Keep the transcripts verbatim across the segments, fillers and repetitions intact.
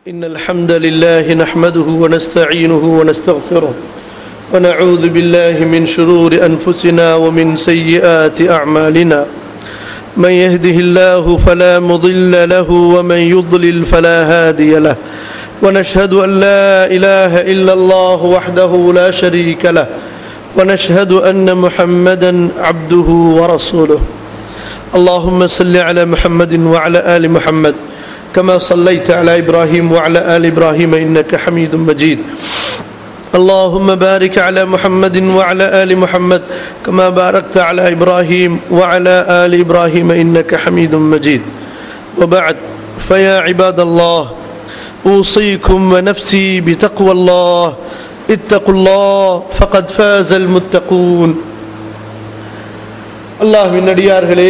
إن الحمد لله نحمده ونستعينه ونستغفره ونعوذ بالله من شرور أنفسنا ومن سيئات أعمالنا من يهده الله فلا مضل له ومن يضلل فلا هادي له ونشهد أن لا إله إلا الله وحده لا شريك له ونشهد أن محمدا عبده ورسوله اللهم صل على محمد وعلى آل محمد كما صليت على إبراهيم وعلى آل إبراهيم إنك حميد مجيد اللهم بارك على محمد وعلى آل محمد كما باركت على إبراهيم وعلى آل إبراهيم إنك حميد مجيد وبعد فيا عباد الله أوصيكم ونفسي بتقوى الله اتقوا الله فقد فاز المتقون الله من நடிகார்களே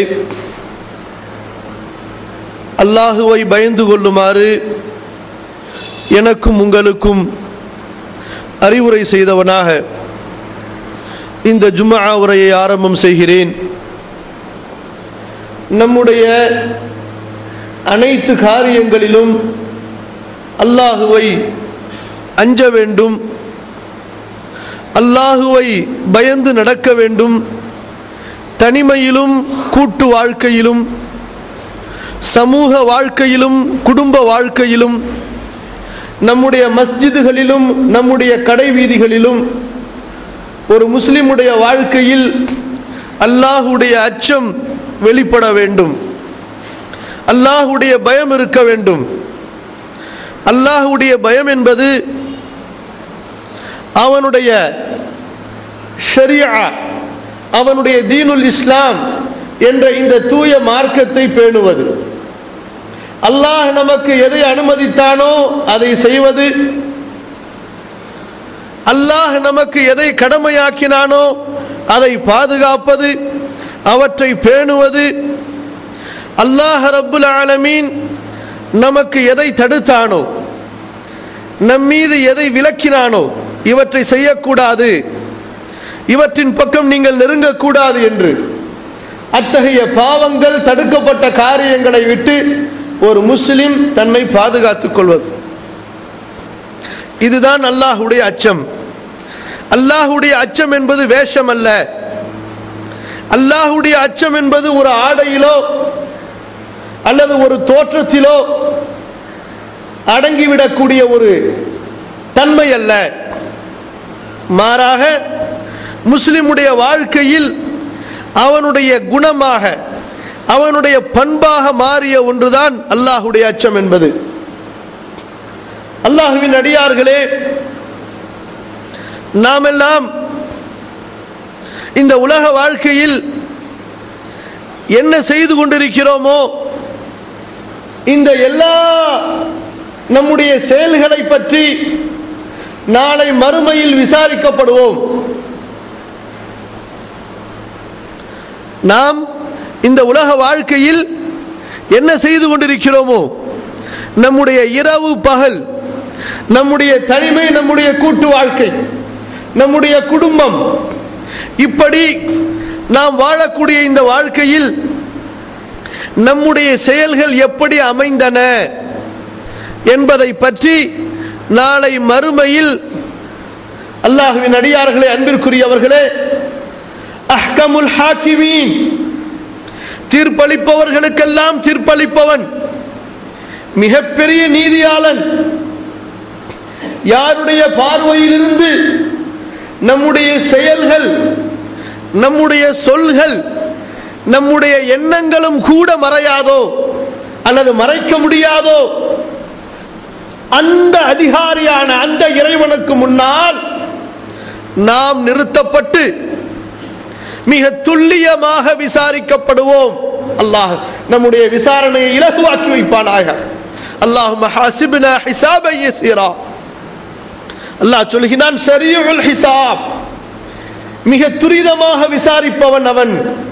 அல்லாஹுவை பயந்து கொள்ளுமாறு எனக்கும் உங்களுக்கும் அறிவுரை செய்தவனாக இந்த ஜும்ஆ உரையை ஆரம்பம் செய்கிறேன். நம்முடைய அனைத்து காரியங்களிலும் அல்லாஹுவை அஞ்ச வேண்டும், அல்லாஹுவை பயந்து நடக்க வேண்டும். தனிமையிலும் கூட்டு வாழ்க்கையிலும் சமூக வாழ்க்கையிலும் குடும்ப வாழ்க்கையிலும் நம்முடைய மஸ்ஜிதுகளிலும் நம்முடைய கடை வீதிகளிலும் ஒரு முஸ்லிமுடைய வாழ்க்கையில் அல்லாஹுடைய அச்சம் வெளிப்பட வேண்டும், அல்லாஹுடைய பயம் இருக்க வேண்டும். அல்லாஹுடைய பயம் என்பது அவனுடைய ஷரியா, அவனுடைய தீனுல் இஸ்லாம் என்ற இந்த தூய மார்க்கத்தை பேணுவது. அல்லாஹ் நமக்கு எதை அனுமதித்தானோ அதை செய்வது, அல்லாஹ் நமக்கு எதை கடமையாக்கினானோ அதை பாதுகாப்பது, அவற்றை பேணுவது. அல்லாஹ் ரப்புல் ஆலமீன் நமக்கு எதை தடுத்தானோ, நம்மீது எதை விலக்கினானோ இவற்றை செய்யக்கூடாது, இவற்றின் பக்கம் நீங்கள் நெருங்கக்கூடாது என்று அத்தகைய பாவங்கள் தடுக்கப்பட்ட காரியங்களை விட்டு ஒரு முஸ்லிம் தன்னை பாதுகாத்துக் கொள்வது. இதுதான் அல்லாஹுடைய அச்சம். அல்லாஹுடைய அச்சம் என்பது வேஷம் அல்ல. அல்லாஹுடைய அச்சம் என்பது ஒரு ஆடையிலோ அல்லது ஒரு தோற்றத்திலோ அடங்கிவிடக்கூடிய ஒரு தன்மை அல்ல. மாறாக முஸ்லிமுடைய வாழ்க்கையில் அவனுடைய குணமாக அவனுடைய பண்பாக மாறிய ஒன்றுதான் அல்லாஹுடைய அச்சம் என்பது. அல்லாஹுவின் அடியார்களே, நாமெல்லாம் இந்த உலக வாழ்க்கையில் என்ன செய்து கொண்டிருக்கிறோமோ இந்த எல்லா நம்முடைய செயல்களை பற்றி நாளை மறுமையில் விசாரிக்கப்படுவோம். நாம் இந்த உலக வாழ்க்கையில் என்ன செய்து கொண்டிருக்கிறோமோ, நம்முடைய இரவு பகல், நம்முடைய தனிமை, நம்முடைய கூட்டு வாழ்க்கை, நம்முடைய குடும்பம், இப்படி நாம் வாழக்கூடிய இந்த வாழ்க்கையில் நம்முடைய செயல்கள் எப்படி அமைந்தன என்பதை பற்றி நாளை மறுமையில் அல்லாஹ்வின் அடியார்களே, அன்பிற்குரியவர்களே, அஹ்கமுல் ஹாக்கிமீன், தீர்ப்பளிப்பவர்களுக்கெல்லாம் தீர்ப்பளிப்பவன், மிகப்பெரிய நீதியாளன், யாருடைய பார்வையிலிருந்து நம்முடைய செயல்கள், நம்முடைய சொல்கள், நம்முடைய எண்ணங்களும் கூட மறையாதோ அல்லது மறைக்க முடியாதோ அந்த அதிகாரியான அந்த இறைவனுக்கு முன்னால் நாம் நிறுத்தப்பட்டு மிக துல்லியமாக விசாரிக்கப்படுவோம். அல்லாஹ் நம்முடைய விசாரணையை இலகுவாக்கி வைப்பானாக. அல்லாஹும்ம ஹாசிப்னா ஹிசாபன் யஸீரா. அல்லாஹ் சொல்கிறான், ஸரீஉல் ஹிசாப், மிக துரிதமாக விசாரிப்பவன் அவன்.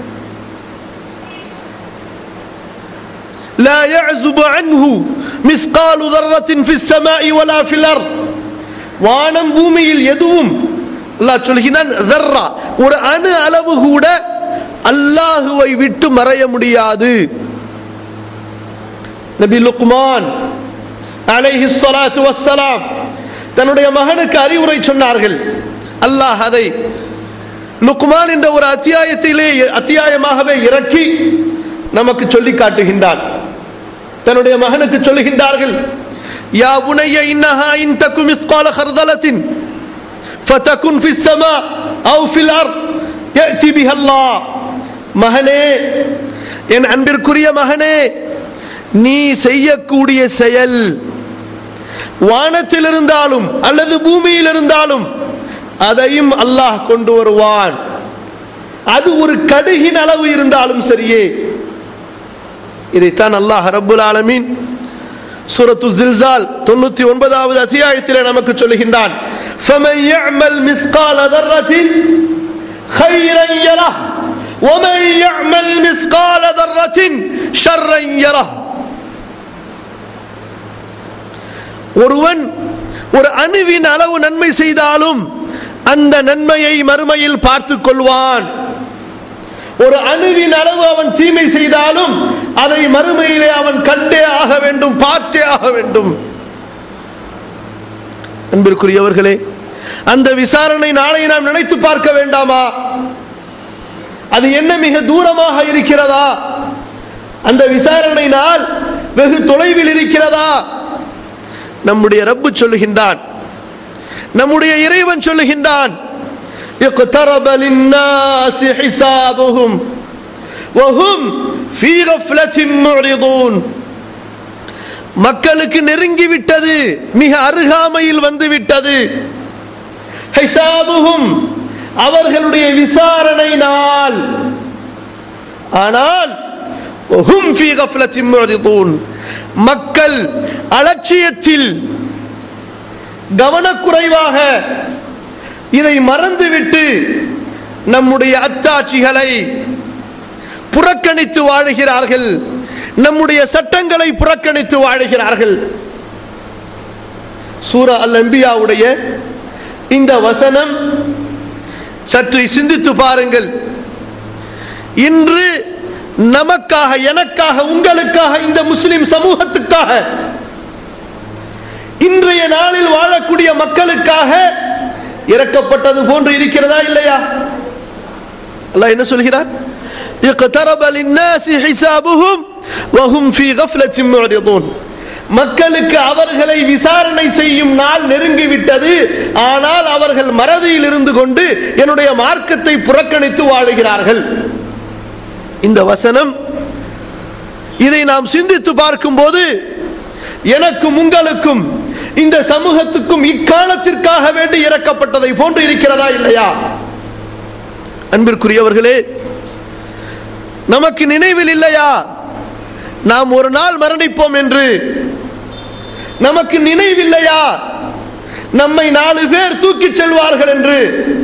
லா யஅஸுபு அன்ஹு மிஸ்காலு தர்ரத்தின் ஃபிஸ் ஸமாஇ வலா ஃபில் அர்த். வானம் பூமியில் எதுவும், அல்லாஹ் சொல்கிறான், தர்ரா, ஒரு அணு அளவு கூட அல்லாஹுவை விட்டு மறைய முடியாது. நபி லுக்மான் அலைஹிஸ்ஸலாத்து வஸ்ஸலாம் தன்னுடைய மகனுக்கு அறிவுரை சொன்னார்கள். அல்லாஹ் அதை லுக்மான் என்ற ஒரு அத்தியாயத்திலே அத்தியாயமாகவே இறக்கி நமக்கு சொல்லி காட்டுகின்றான். தன்னுடைய மகனுக்கு சொல்லுகின்றார்கள், யா புனைய இன்னஹா இன் தகு மிஸ்கால ஹர்தலத்தின் ஃபதகுன் ஃபிஸ் ஸமா அவ் ஃபில் அர்த் யஅதி பிஹல்லாஹ். மகனே, என் அன்பிற்குரிய மகனே, நீ செய்யக்கூடிய செயல் வானத்தில் இருந்தாலும் அல்லது பூமியில் இருந்தாலும் அதையும் அல்லாஹ் கொண்டு வருவான். அது ஒரு கடுகின் அளவு இருந்தாலும் சரியே. இதைத்தான் அல்லாஹ் ரப்புல் ஆலமீன் சூரத்து ஜில்சால் தொண்ணூத்தி ஒன்பதாவது அத்தியாயத்திலே நமக்கு சொல்லுகின்றான். فَمَنْ يَعْمَلْ مِثْقَالَ ذَرَّةٍ خَيْرًا يَرَهُ وَمَنْ يَعْمَلْ مِثْقَالَ ذَرَّةٍ شَرًّا يَرَهُ. ஒருவன் ஒரு அணுவின் அளவு நன்மை செய்தாலும் அந்த நன்மையை மறுமையில் பார்த்துக் கொள்வான். ஒரு அணுவின் அளவு அவன் தீமை செய்தாலும் அதை மறுமையிலே அவன் கண்டே ஆக வேண்டும், பார்த்தே ஆக வேண்டும். அன்பிற்குரியவர்களே, அந்த விசாரணை நாளை நாம் நினைத்து பார்க்க வேண்டாமா? அது என்ன மிக தூரமாக இருக்கிறதா? அந்த விசாரணை நாள் வெகு தொலைவில் இருக்கிறதா? நம்முடைய ரப்பு சொல்லுகின்றான், நம்முடைய இறைவன் சொல்லுகின்றான், اقترب للناس حسابهم وهم في غفلة معرضون. மக்களுக்கு நெருங்கி விட்டது, மிக அருகாமையில் வந்து விட்டது. ஹிசாபுஹும், அவர்களுடைய விசாரணை நாள். ஆனால் وهم في غفلة معرضون, மக்கள் அலட்சியத்தில் கவனக்குறைவாக இதை மறந்துவிட்டு நம்முடைய அத்தாட்சிகளை புறக்கணித்து வாழுகிறார்கள், நம்முடைய சட்டங்களை புறக்கணித்து வாழுகிறார்கள். சூரா அல் அன்பியாவுடைய இந்த வசனம் சற்று சிந்தித்து பாருங்கள். இன்று நமக்காக, எனக்காக, உங்களுக்காக, இந்த முஸ்லிம் சமூகத்துக்காக, இன்றைய நாளில் வாழக்கூடிய மக்களுக்காக இறக்கப்பட்டது போன்று இருக்கிறதா இல்லையா? அல்லாஹ் என்ன சொல்கிறார்? اقترب للناس حسابهم وهم في غفلة معرضون. மக்களுக்கு அவர்களை விசாரணை செய்யும் நாள் நெருங்கிவிட்டது, ஆனால் அவர்கள் மறதியில் இருந்து கொண்டு என்னுடைய மார்க்கத்தை புறக்கணித்து வாழுகிறார்கள். இந்த வசனம், இதை நாம் சிந்தித்து பார்க்கும் போது எனக்கும் உங்களுக்கும் இந்த சமூகத்துக்கும் இக்காலத்திற்காக வேண்டி இறக்கப்பட்டதை போன்று இருக்கிறதா இல்லையா? அன்பிற்குரியவர்களே, நமக்கு நினைவில் இல்லையா நாம் ஒரு நாள் மரணிப்போம் என்று? நமக்கு நினைவில்லையா நம்மை நாலு பேர் தூக்கிச் செல்வார்கள் என்று?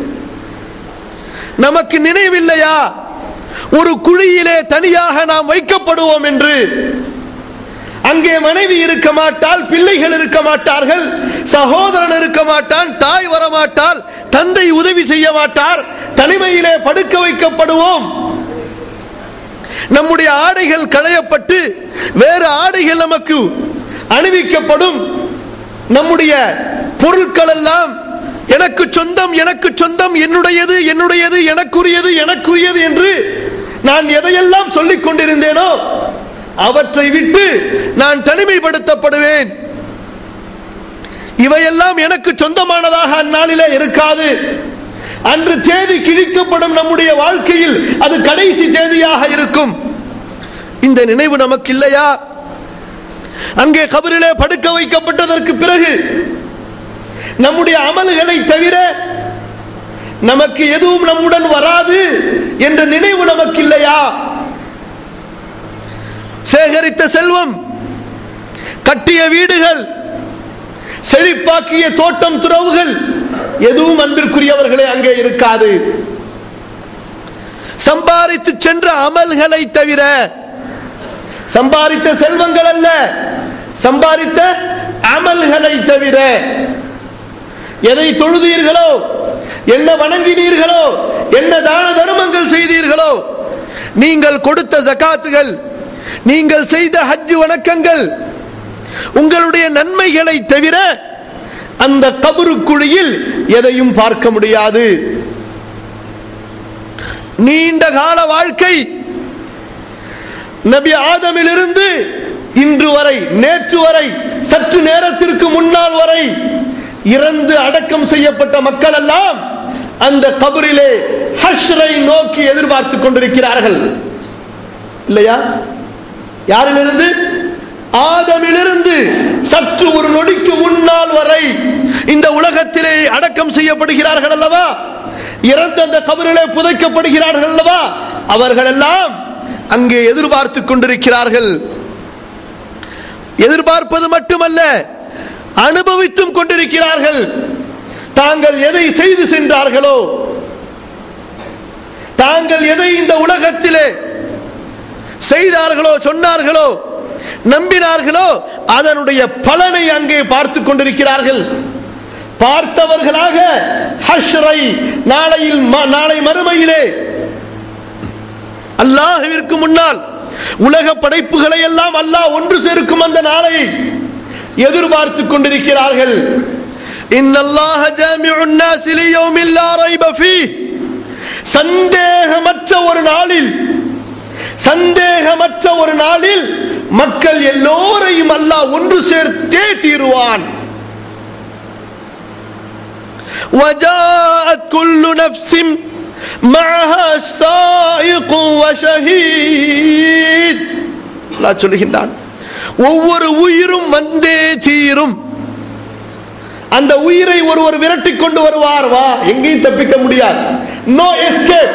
நமக்கு நினைவில்லையா ஒரு குழியிலே தனியாக நாம் வைக்கப்படுவோம் என்று? அங்கே மனைவி இருக்க மாட்டாள், பிள்ளைகள் இருக்க மாட்டார்கள், சகோதரன் இருக்க மாட்டான், தாய் வரமாட்டாள், தந்தை உதவி செய்ய மாட்டார், தனிமையிலே படுக்க வைக்கப்படுவோம். நம்முடைய ஆடைகள் களையப்பட்டு வேறு ஆடைகள் நமக்கு அணிவிக்கப்படும். நம்முடைய பொருட்கள் எல்லாம் எனக்கு சொந்தம், எனக்கு சொந்தம், என்னுடையது, என்னுடையது, எனக்குரியது, எனக்குரியது என்று நான் எதையெல்லாம் சொல்லிக் கொண்டிருந்தேனோ அவற்றை விட்டு நான் தனிமைப்படுத்தப்படுவேன். இவையெல்லாம் எனக்கு சொந்தமானதாக அந்நாளிலே இருக்காது. அன்று தேதி கிழிக்கப்படும் நம்முடைய வாழ்க்கையில் அது கடைசி தேதியாக இருக்கும். இந்த நினைவு நமக்கு இல்லையா? அங்கே கபரிலே படுக்க வைக்கப்பட்டதற்கு பிறகு நம்முடைய அமல்களை தவிர நமக்கு எதுவும் நம்முடன் வராது என்ற நினைவு நமக்கு இல்லையா? சேகரித்த செல்வம், கட்டிய வீடுகள், செழிப்பாக்கிய தோட்டம் துறவுகள் எதுவும் அன்பிற்குரியவர்களே அங்கே இருக்காது. சம்பாதித்து சென்ற அமல்களை தவிர, சம்பாதித்த செல்வங்கள் அல்ல, சம்பாதித்த அமல்களை தவிர, எதை தொழுதீர்களோ, என்ன வணங்கினீர்களோ, என்ன தான தர்மங்கள் செய்தீர்களோ, நீங்கள் கொடுத்த ஜகாத்துகள், நீங்கள் செய்த ஹஜ் வணக்கங்கள், உங்களுடைய நன்மைகளை தவிர அந்த கபரு குழியில் எதையும் பார்க்க முடியாது. நீண்ட கால வாழ்க்கை, நபி ஆதமிலிருந்து இன்று வரை, நேற்று வரை, சற்று நேரத்திற்கு முன்னால் வரை இறந்து அடக்கம் செய்யப்பட்ட மக்கள் எல்லாம் அந்த கபரிலே ஹஷ்ரை நோக்கி எதிர்பார்த்து கொண்டிருக்கிறார்கள். இல்லையா? யாரிலிருந்து? ஆதமிலிருந்து சற்று ஒரு நொடிக்கு முன்னால் வரை இந்த உலகத்திலே அடக்கம் செய்யப்படுகிறார்கள் அல்லவா, இறந்த அந்த கபரிலே புதைக்கப்படுகிறார்கள் அல்லவா, அவர்கள் எல்லாம் அங்கே எதிர்பார்த்து கொண்டிருக்கிறார்கள். எதிர்பார்ப்பது மட்டுமல்ல, அனுபவித்தும் கொண்டிருக்கிறார்கள். தாங்கள் எதை செய்து சென்றார்களோ, தாங்கள் எதை இந்த உலகத்திலே செய்தார்களோ, சொன்னார்களோ, நம்பினார்களோ, அதனுடைய பலனை அங்கே பார்த்து கொண்டிருக்கிறார்கள். பார்த்தவர்களாக ஹஷ்ரை நாளையில் நாளை மறுமையிலே அல்லாஹ்விற்கு முன்னால் உலக படைப்புகளை எல்லாம் அல்லாஹ் ஒன்று சேர்க்கும் அந்த நாளை எதிர்பார்த்து கொண்டிருக்கிறார்கள். இன்னல்லாஹ ஜாமிஉன் நாஸி லியௌமில் லா ரைப ஃபீஹ். சந்தேகமற்ற ஒரு நாளில், சந்தேகமற்ற ஒரு நாளில் மக்கள் எல்லோரையும் அல்லாஹ் ஒன்று சேர்த்தே தீருவான். وجاءت كل نفس معها سائق وشهيد. அல்லாஹ் சொல்கிறான், ஒவ்வொரு உயிரும் வந்தே தீரும். அந்த உயிரை ஒருவர் விரட்டி கொண்டு வருவார். வா, எங்கேயும் தப்பிக்க முடியாது. No escape.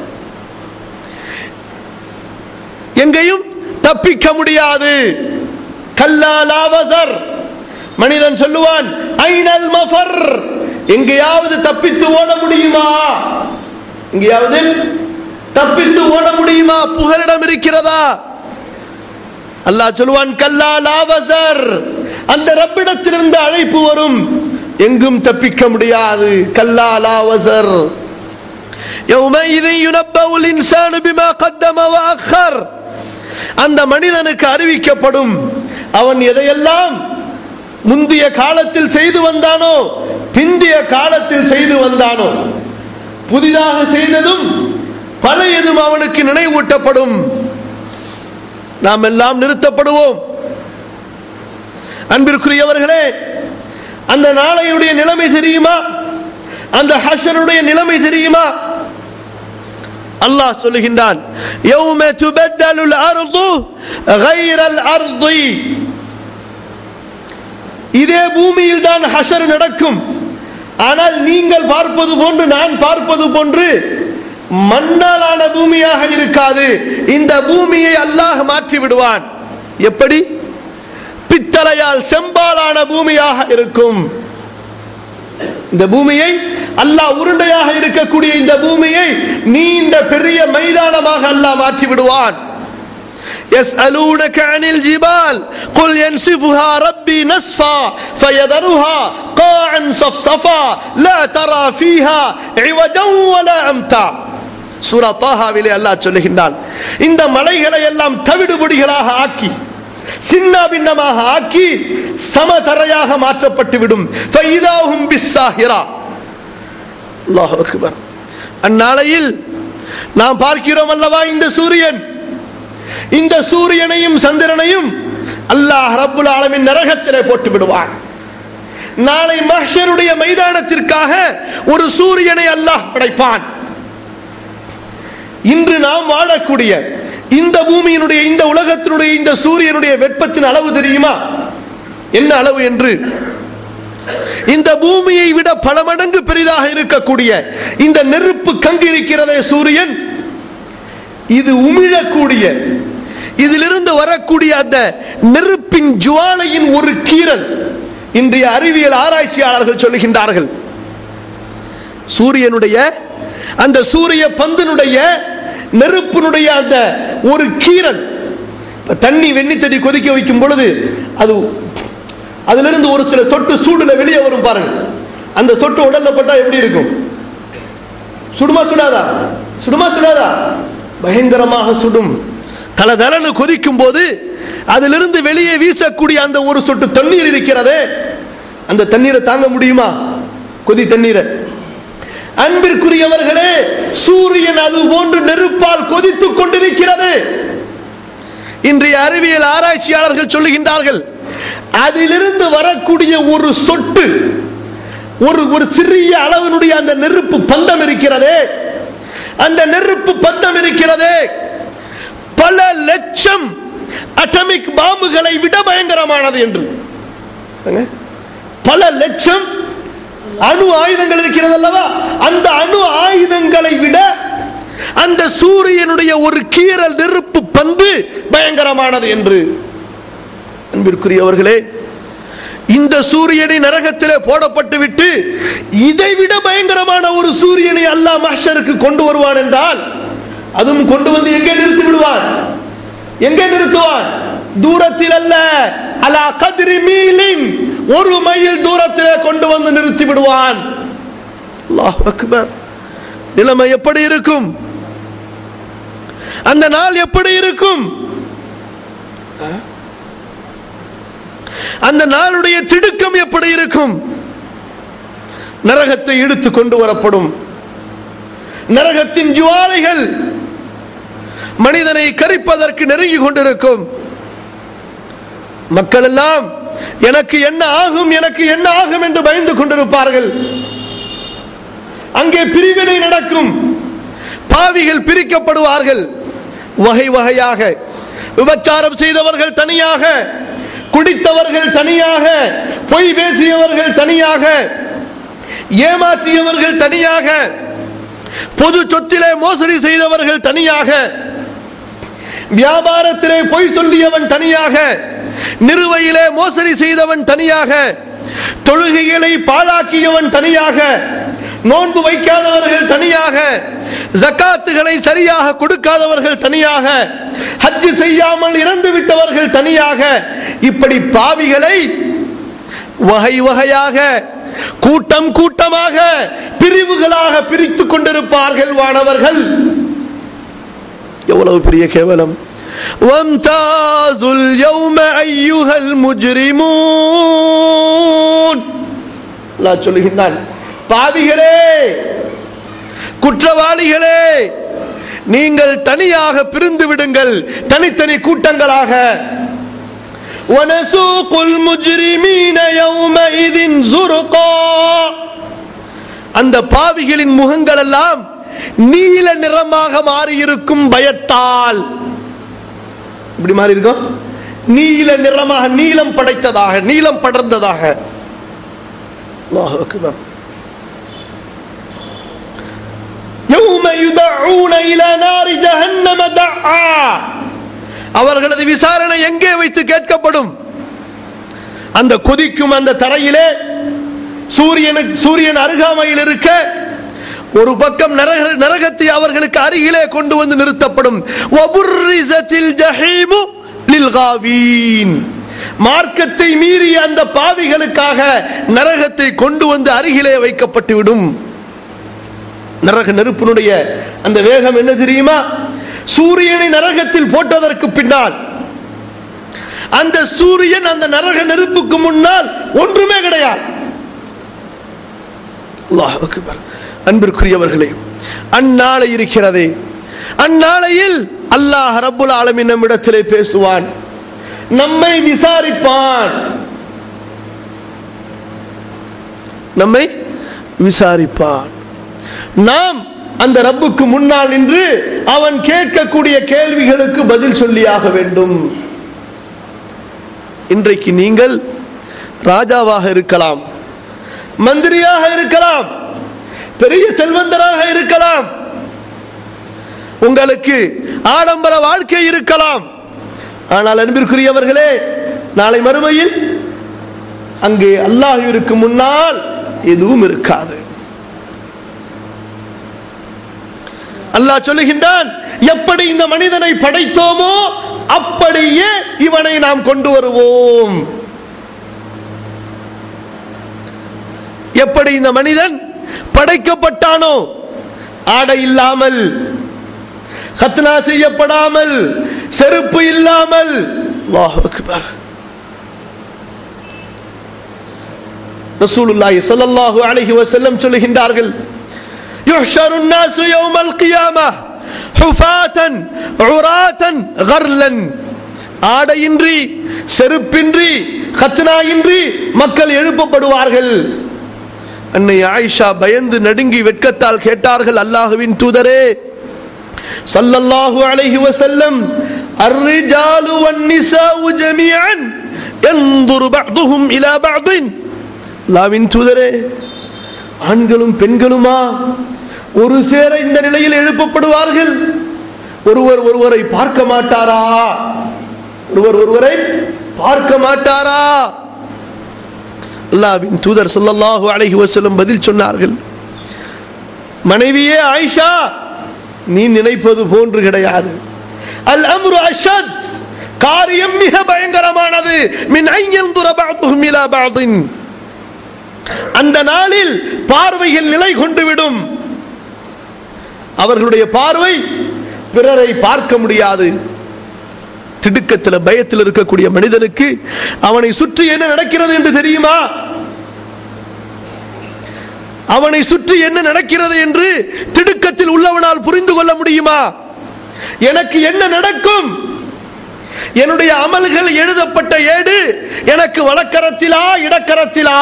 எங்கேயும் தப்பிக்க முடியாது. கல்லா லா வஸர். மனிதன் சொல்லுவான், ஐனல் மஃபர். எங்கேயாவது தப்பித்து ஓட முடியுமா? எங்கேயாவது தப்பித்து ஓட முடியுமா? புகலிடம் இருக்கிறதா? அல்லாஹ் சொல்லுவான், கல்லா லா வஸர். அந்த ரப்பிடத்திலிருந்து அழைப்பு வரும், எங்கும் தப்பிக்க முடியாது. கல்லா லா வஸர். யௌமைஇذ யுனப்பஉல் இன்சானு பிமா கத்தம வஅக்கர். அந்த மனிதனுக்கு அறிவிக்கப்படும், அவன் எதையெல்லாம் முந்திய காலத்தில் செய்து வந்தானோ, பிந்திய காலத்தில் செய்து வந்தானோ, புதிதாக செய்ததும் பழையதும் அவனுக்கு நினைவூட்டப்படும். நாம் எல்லாம் நிறுத்தப்படுவோம். அன்பிற்குரியவர்களே, அந்த நாளையுடைய நிலைமை தெரியுமா? அந்த ஹஷருடைய நிலைமை தெரியுமா? அல்லாஹ் சொல்லுகின்றான், யௌம துபத்தலுல் அர்து கைரல் அர்தி. இதே பூமியில் தான் ஹஷர் நடக்கும். ஆனால் நீங்கள் பார்ப்பது போன்று, நான் பார்ப்பது போன்று மண்ணாலான பூமியாக இருக்காது. இந்த பூமியை அல்லாஹ் மாற்றி விடுவான். எப்படி? பித்தளையால், செம்பாலான பூமியாக இருக்கும். இந்த பூமியை அல்லாஹ், உருண்டையாக இருக்கக்கூடிய இந்த பூமியை நீண்ட பெரிய மைதானமாக அல்லாஹ் மாற்றி விடுவான். يسألونك عن الجبال قل ينسفها ربي نسفا فيذرها قاعا صفصفا لا ترى فيها عوجا ولا أمتا. சூரா தாஹாவிலே அல்லாஹ் சொல்லுகின்றான், இந்த மலைகளை எல்லாம் தவிடுபொடிகளாக ஆக்கி, சின்ன பின்னமாக ஆக்கி சமதரையாக மாற்றப்பட்டு விடும். ஃபைதாஹும் பிஸ்ஸாஹிரா. அல்லாஹு அக்பர். அந்நாளையில் நாம் பார்க்கிறோம் அல்லவா, இந்த சூரியன், இந்த சூரியனையும் சந்திரனையும் அல்லாஹ் ரப்புல் ஆலமீன் நரகத்திலே போட்டு விடுவான். நாளை மஹ்ஷருடைய மைதானத்திற்காக ஒரு சூரியனை அல்லாஹ் படைப்பான். இன்று நாம் வாழக்கூடிய இந்த பூமியினுடைய, இந்த உலகத்தினுடைய, இந்த சூரியனுடைய வெப்பத்தின் அளவு தெரியுமா என்ன அளவு என்று? இந்த பூமியை விட பல மடங்கு பெரிதாக இருக்கக்கூடிய இந்த நெருப்பு கங்கு இருக்கிறதே சூரியன், இது உமிழக்கூடிய, இதிலிருந்து வரக்கூடிய அந்த நெருப்பின் ஜுவாலையின் ஒரு கீறல் இன்றைய அறிவியல் ஆராய்ச்சியாளர்கள் சொல்லுகின்றார்கள். சூரியனுடைய அந்த சூரிய பந்தினுடைய நெருப்பினுடைய அந்த ஒரு கீறல், தண்ணி வெண்ணி தண்ணி கொதிக்க வைக்கும் பொழுது அது அதிலிருந்து ஒரு சில சொட்டு சூடுல வெளியே வரும் பாருங்க. அந்த சொட்டு உடல்ல பட்டா எப்படி இருக்கும்? சுடுமா சுடாதா? சுடுமா சுடாதா? பயங்கரமாக சுடும். தலதலன்னு கொதிக்கும் போது அதிலிருந்து வெளியே வீசக்கூடிய அந்த ஒரு சொட்டு தண்ணீர் இருக்கிறதே, அந்த தண்ணீரை தாங்க முடியுமா? கொதி தண்ணீரை. அன்பிற்குரியவர்களே, சூரியன் அது போன்று நெருப்பால் கொதித்துக் கொண்டிருக்கிறது. இன்றைய அறிவியல் ஆராய்ச்சியாளர்கள் சொல்லுகின்றார்கள், அதிலிருந்து வரக்கூடிய ஒரு சொட்டு, ஒரு ஒரு சிறிய அளவினுடைய அந்த நெருப்பு பந்தம் இருக்கிறதே, அந்த நெருப்பு பந்தம் இருக்கிறதே, பல லட்சம் அட்டமிக் பாம்புகளை விட பயங்கரமானது என்று. பல லட்சம் அணு ஆயுதங்கள் இருக்கிறது அல்லவா, அந்த அணு ஆயுதங்களை விட அந்த சூரியனுடைய ஒரு கீறல் நெருப்பு பந்து பயங்கரமானது என்று. அன்பிற்குரியவர்களே, இந்த சூரியனை நரகத்திலே போடப்பட்டு விட்டு இதைவிட பயங்கரமான ஒரு சூரியனை அல்லாஹ் மஹ்ஷருக்கு கொண்டு வருவான் என்றால், அதுவும் கொண்டு வந்து எங்கே நிறுத்தி விடுவான்? எங்கே நிறுத்துவான்? தூரத்தில் அல்ல, அலா கத்ரி மீலின், ஒரு மைல் தூரத்திலே கொண்டு வந்து நிறுத்தி விடுவான். அல்லாஹ் அக்பர். நிலைமை எப்படி இருக்கும்? அந்த நாள் எப்படி இருக்கும்? அந்த நாளுடைய திடுக்கம் எப்படி இருக்கும்? நரகத்தை இழுத்து கொண்டு வரப்படும். நரகத்தின் ஜுவாலைகள் மனிதனை கரிப்பதற்கு நெருங்கி கொண்டிருக்கும். மக்கள் எல்லாம் எனக்கு என்ன ஆகும், எனக்கு என்ன ஆகும் என்று பயந்து கொண்டிருப்பார்கள். அங்கே பிரிவினை நடக்கும். பாவிகள் பிரிக்கப்படுவார்கள். வகை வகையாக, விபச்சாரம் செய்தவர்கள் தனியாக, குடித்தவர்கள் தனியாக, பொய் பேசியவர்கள் தனியாக, ஏமாற்றியவர்கள் தனியாக, பொது சொத்திலே மோசடி செய்தவர்கள் தனியாக, வியாபாரத்திலே பொய் சொல்லியவன் தனியாக, நிறுவையிலே மோசடி செய்தவன் தனியாக, தொழுகைகளை பாழாக்கியவன் தனியாக, நோன்பு வைக்காதவர்கள் தனியாக, ஜகாத்துகளை சரியாக கொடுக்காதவர்கள் தனியாக, ஹஜ் செய்யாமல் இறந்து விட்டவர்கள் தனியாக, இப்படி பாவிகளை வகை வகையாக, கூட்டம் கூட்டமாக, பிரிவுகளாக பிரித்துக் கொண்டிருப்பார்கள் வானவர்கள். எவ்வளவு பெரிய கேவலம்! வம்தாஸுல் யௌம அய்யுஹல் முஜ்ரிமூன், அல்லாஹ் சொல்லுகின்றான், பாவிகளே, குற்றவாளிகளே, நீங்கள் தனியாக பிரிந்து விடுங்கள், தனித்தனி கூட்டங்களாக. வனசூகுல் முஜ்ரிமீன யௌமஇதின் ஸுர்கா, அந்த பாவிகளின் முகங்கள் எல்லாம் நீல நிறமாக மாறி இருக்கும் பயத்தால். இப்படி மாறி இருக்கும், நீல நிறமாக, நீலம் படைத்ததாக, நீலம் படர்ந்ததாக. அல்லாஹ் அக்பர். யௌம யுதஊன இலா நாரி ஜஹன்னம தஆ, அவர்களது விசாரணை எங்கே வைத்து கேட்கப்படும்? அந்த கொதிக்கும் அந்த தரையிலே, சூரியனுக்கு சூரியன் அருகாமையில் இருக்க, ஒரு பக்கம் நரகத்தை அவர்களுக்கு அருகிலே கொண்டு வந்து நிறுத்தப்படும். வபுர்ரிஸத்தில் ஜஹீமு லில்காவீன், மார்க்கத்தை மீறிய அந்த பாவிகளுக்காக நரகத்தை கொண்டு வந்து அருகிலே வைக்கப்பட்டு விடும். நரக நெருப்பினுடைய அந்த வேகம் என்ன தெரியுமா? சூரியனை நரகத்தில் போட்டதற்கு பின்னால் அந்த சூரியன் அந்த நரக நெருப்புக்கு முன்னால் ஒன்றுமே கிடையாது. அல்லாஹ் அக்பர். அன்பிற்குரியவர்களே, அந்நாளை இருக்கிறதே, அந்நாளையில் அல்லாஹ் ரப்புல் ஆலமீன் நம்மிடத்திலே பேசுவான், நம்மை விசாரிப்பான், நம்மை விசாரிப்பான். நாம் அந்த ரப்புக்கு முன்னால் நின்று அவன் கேட்கக்கூடிய கேள்விகளுக்கு பதில் சொல்லியாக வேண்டும். இன்றைக்கு நீங்கள் ராஜாவாக இருக்கலாம், மந்திரியாக இருக்கலாம், பெரிய செல்வந்தராக இருக்கலாம், உங்களுக்கு ஆடம்பர வாழ்க்கை இருக்கலாம். ஆனால் அன்பிற்குரியவர்களே, நாளை மறுமையில் அங்கே அல்லாஹ்விற்கு முன்னால் எதுவும் இருக்காது. அல்லாஹ் சொல்லுகின்றான், எப்படி இந்த மனிதனை படைத்தோமோ அப்படியே இவனை நாம் கொண்டு வருவோம். எப்படி இந்த மனிதன் படைக்கப்பட்டானோ, ஆடை இல்லாமல், கத்னா செய்யப்படாமல், செருப்பு இல்லாமல், அல்லாஹு அக்பர். ரசூலுல்லாஹி ஸல்லல்லாஹு அலைஹி வஸல்லம் சொல்லுகின்றார்கள், யுஹ்ஷருன் நாஸு யௌமல் கியாமஹ் ஹுஃபாதன் உராதன் கர்லன். ஆடையின்றி, செருப்பின்றி, கத்னாயின்றி மக்கள் எழுப்பப்படுவார்கள். அன்னை ஆயிஷா பயந்து நடுங்கி வெட்கத்தால் கேட்டார்கள், அல்லாஹ்வின் தூதரே ஸல்லல்லாஹு அலைஹி வஸல்லம், அர்ரிஜாலு வன்னிசாஉ ஜமீஅன் யன்துரு பஅதுஹும் இலா பஅதின். அல்லாஹ்வின் தூதரே, ஆண்களும் பெண்களுமா ஒரு சேர இந்த நிலையில் எழுப்பப்படுவார்கள்? ஒருவர் ஒருவரை பார்க்க மாட்டாரா? ஒருவர் ஒருவரை பார்க்க மாட்டாரா? அல்லாஹ்வின் தூதர் ஸல்லல்லாஹு அலைஹி வஸல்லம் பதில் சொன்னார்கள், மனைவியே ஆயிஷா, நீ நினைப்பது போன்று கிடையாது. அல் அம்ரு அஷத், காரியம் மிக பயங்கரமானது. மின் ஐ யன்துர பஅதுஹும் இலா பஅதின். அந்த நாளில் பார்வையில் நிலை கொண்டு விடும். அவர்களுடைய பார்வை பிறரை பார்க்க முடியாது. திடுக்கத்தில் பயத்தில் இருக்கக்கூடிய மனிதனுக்கு அவனை சுற்றி என்ன நடக்கிறது என்று தெரியுமா? அவனை சுற்றி என்ன நடக்கிறது என்று திடுக்கத்தில் உள்ளவனால் புரிந்து கொள்ள முடியுமா? எனக்கு என்ன நடக்கும்? என்னுடைய அமல்கள் எழுதப்பட்ட ஏடு எனக்கு வலக்கரத்திலா இடக்கரத்திலா?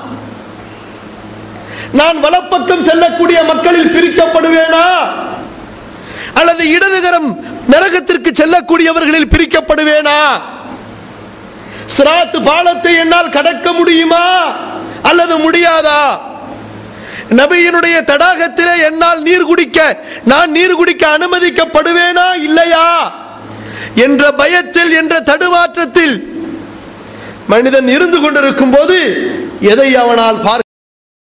நான் வலப்பக்கம் செல்லக்கூடிய மக்களில் பிரிக்கப்படுவேனா அல்லது இடதுகரம் நரகத்திற்கு செல்லக்கூடியவர்களில் பிரிக்கப்படுவேனா? சிராத் பாலத்தை என்னால் கடக்க முடியுமா அல்லது முடியாதா? நபியினுடைய தடாகத்திலே என்னால் நீர் குடிக்க நான் நீர் குடிக்க அனுமதிக்கப்படுவேனா இல்லையா என்ற பயத்தில், என்ற தடுமாற்றத்தில் மனிதன் இருந்து கொண்டிருக்கும் போது எதை அவனால் பார்க்க